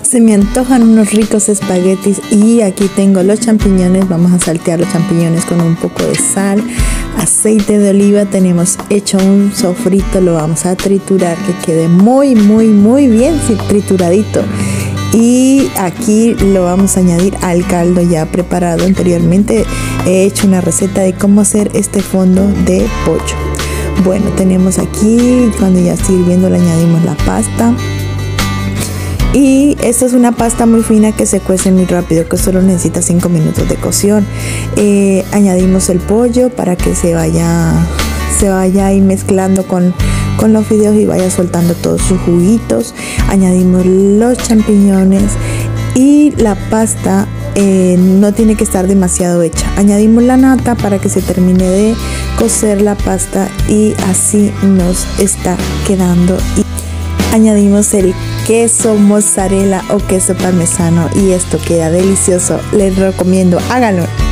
Se me antojan unos ricos espaguetis y aquí tengo los champiñones. Vamos a saltear los champiñones con un poco de sal, aceite de oliva. Tenemos hecho un sofrito, lo vamos a triturar que quede muy bien trituradito. Y aquí lo vamos a añadir al caldo ya preparado anteriormente. He hecho una receta de cómo hacer este fondo de pollo. Bueno, tenemos aquí, cuando ya esté hirviendo, le añadimos la pasta. Y esta es una pasta muy fina que se cuece muy rápido, que solo necesita 5 minutos de cocción. Añadimos el pollo para que se vaya ahí mezclando con los fideos y vaya soltando todos sus juguitos. Añadimos los champiñones y la pasta no tiene que estar demasiado hecha. Añadimos la nata para que se termine de cocer la pasta y así nos está quedando. Y añadimos el queso mozzarella o queso parmesano y esto queda delicioso. Les recomiendo, háganlo.